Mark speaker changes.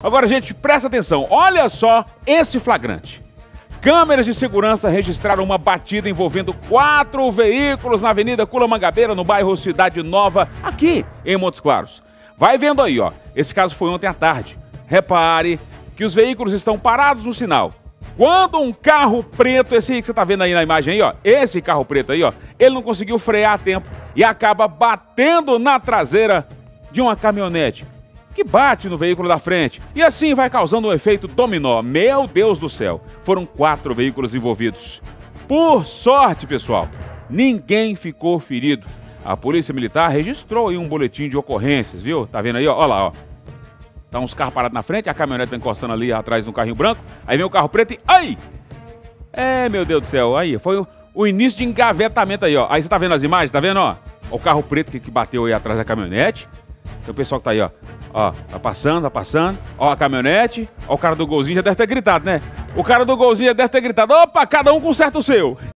Speaker 1: Agora, gente, presta atenção. Olha só esse flagrante. Câmeras de segurança registraram uma batida envolvendo 4 veículos na Avenida Culamagabeira, no bairro Cidade Nova, aqui em Montes Claros. Vai vendo aí, ó. Esse caso foi ontem à tarde. Repare que os veículos estão parados no sinal. Quando um carro preto, esse aí que você tá vendo aí na imagem aí, ó, esse carro preto aí, ó, ele não conseguiu frear a tempo e acaba batendo na traseira de uma caminhonete que bate no veículo da frente e assim vai causando um efeito dominó. Meu Deus do céu, foram 4 veículos envolvidos. Por sorte, pessoal, ninguém ficou ferido. A Polícia Militar registrou aí um boletim de ocorrências, viu? Tá vendo aí, ó? Olha lá, ó. Tá uns carros parados na frente, a caminhonete tá encostando ali atrás do carrinho branco, aí vem o carro preto e... Ai! É, meu Deus do céu, aí, foi o início de engavetamento aí, ó. Aí você tá vendo as imagens, tá vendo, ó? O carro preto que bateu aí atrás da caminhonete. Tem o pessoal que tá aí, ó. Ó, tá passando. Ó a caminhonete. Ó, o cara do golzinho já deve ter gritado, né? O cara do golzinho já deve ter gritado. Opa, cada um conserta o seu.